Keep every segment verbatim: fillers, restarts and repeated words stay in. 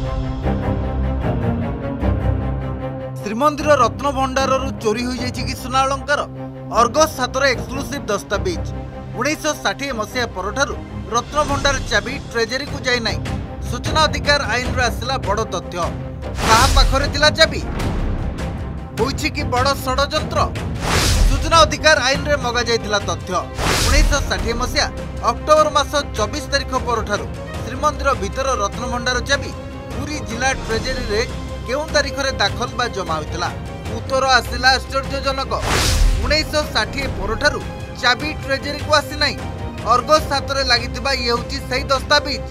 श्रीमंदिर रत्न भंडार चोरी हो जाइछि कि सुना अलंकार अर्गस हाथर एक्सक्लूसिव दस्तावेज उन्नीस षाठी मसीहा परठारु रत्न भंडार चाबी ट्रेजरी को जाई नाही। सूचना अधिकार आईन रे आसिला बड़ तथ्य कहा पाखरे तिला चाबी होइछि कि बड़ षडयंत्र। सूचना अधिकार आईन रे मगा जाइतिला तथ्य उन्नीस षाठी मसीहा अक्टोबर मास चौबीस तारिख परठारु श्रीमंदिर भीतर रत्न भंडार चाबी पुरी जिला ट्रेजरी रे केउ तारिख रे दाखल बा जमा होइतिला। उत्तर आसिला आश्चर्यजनक उन्नीस षाठी परठारु चाबी ट्रेजरी को आसी नाही। अर्गस हाथ में लगिथिबा ये होची सही दस्तावेज।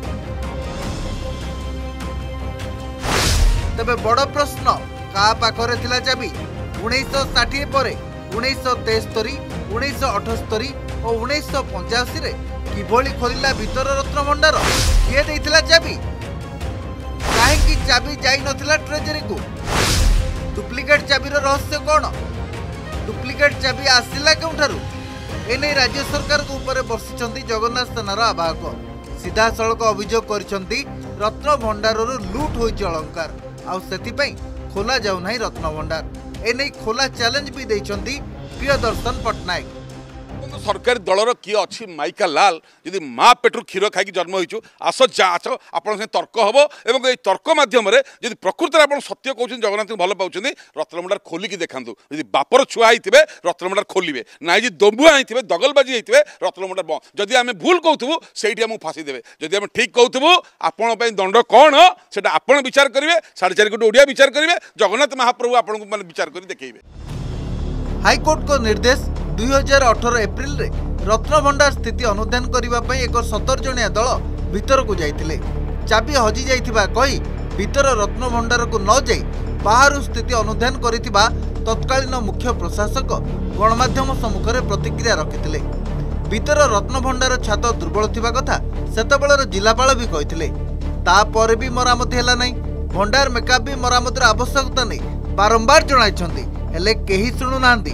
तबे बड़ प्रश्न का पाखरे थिला चाबी उन्नीस षाठी पर उन्नीस तेस्तरी उन्नीस अठस्तरी और उन्नीस पंचाशी रे किभली खोलिला भीतर रत्न भंडार किए देइथिला चाबी काहेकि चाबी जाई नथिला ट्रेजरी को। डुप्लिकेट चाबी रो रहस्य कौन डुप्लिकेट चाबी आसिला केउठारु एने राज्य सरकार को ऊपर बर्षिचंती जगन्नाथ सेनार आवाहक सीधा सड़क अभियोग करिसंती रत्न भंडार लुट होइछ अलंकार आउ सेतिपई खोला जाउ नाही रत्न भंडार एने खोला चैलेंज भी देइचंती प्रियदर्शन पटनायक। सरकारी दलर किए अच्छी माइका लाल यदि माँ पेटू क्षीर खाई जन्म हो आस जा आस आप तर्क हम और तर्क मध्यम जब प्रकृत में आप सत्य कहते जगन्नाथ को भल पाँच रत्न भंडार खोलिकी देखा यदि बापर छुआ होते रत्न भंडार खोलिए ना जी दंबुआ होते दगलबाजी होते रत्न भंडार बंद जदि आम भूल कहूँ से फाँसी देवे जदि आम ठीक कहूँ आपण दंड कौन से आप विचार करेंगे साढ़े चार कोटी ओडिया विचार करेंगे जगन्नाथ महाप्रभु आपको मैंने विचार कर देखिए। हाईकोर्ट को निर्देश दुई हजार अठर एप्रिल रे रत्न भंडार स्थिति अनुधान करने एक सतर जनिया दल भीतर को जाइतिले। चाबी हजि जाइथिबा कही भीतर रत्न भंडार को न जाई बाहर स्थिति अनुधान करिथिबा तत्कालीन मुख्य प्रशासक गणमाध्यम सम्मुख में प्रतिक्रिया रखिथिले। भीतर रत्न भंडार छात दुर्बल थिबा कथा सेतबेलर जिलापाल भी कहिथिले। तापर भी मरामती हैला नाही। भंडार मेकअप भी मरामतीर आवश्यकता नहीं बारंबार जणाइछंती हेले केही सुनु नांदी।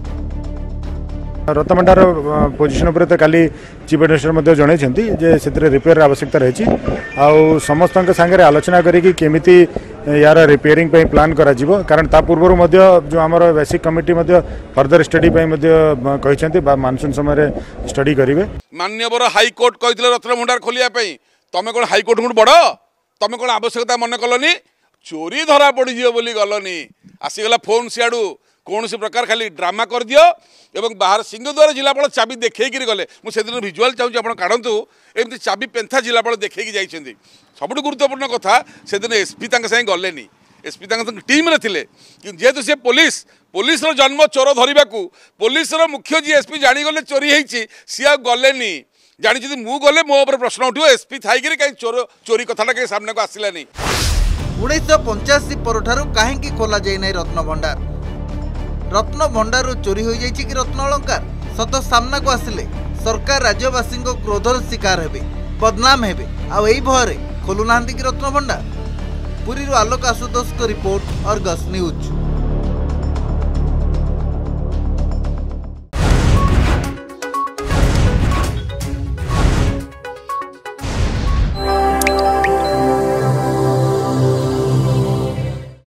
रत्न भंडार पोजिशन पर तो काली चीफ एडमिनिस्टर जनई से रिपेयर आवश्यकता रही आउ समस्त सांगे आलोचना करी केमिति यार रिपेयरिंग पे प्लान करा जीवो कारण ता पूर्व जो आमर बेसिक कमिटी फर्दर स्टडी कहते मानसून समय स्टडी करेंगे। माननीय हाईकोर्ट कहते रत्न भंडार खोलिया तुम कौन हाईकोर्ट को बड़ तुम कौन आवश्यकता मन कलनी चोरी धरा पड़ी बोली गलनी आसीगला फोन सियाड़ू कौन से प्रकार खाली ड्रामा कर दियो एवं बाहर सिंहद्वार जिलापाल चाबी देखी गले मुझे भिजुआल चाहिए आप काढ़ु एमती चाबी पेंथा जिलापाल देखी जाइए। सबुठ गुरुत्वपूर्ण कथा से दिन एसपी सागे गले एसपी टीम रे थिले जेहेतु सी पुलिस पुलिस जन्म चोर धरने को पुलिस मुख्य जी एसपी जागले चोरी होती सी आ गले जानी मु गले मो ऊपर प्रश्न उठो एसपी थी कहीं चोर चोरी कथा कहीं सामने को आसलानी। उन्नीस पंचाशी परठारु कहीं खोला जाए नहीं रत्न भंडार रत्न भंडार चोरी हो जाइछि कि रत्न अलंकार सत सामना को आसिले सरकार राज्यवासी क्रोधर शिकार हेबे बदनाम हेबे आउ एई भୟରେ खोलु नांदी कि रत्न भंडार। पुरी आलोक आशुतोष को रिपोर्ट अर्गस न्यूज।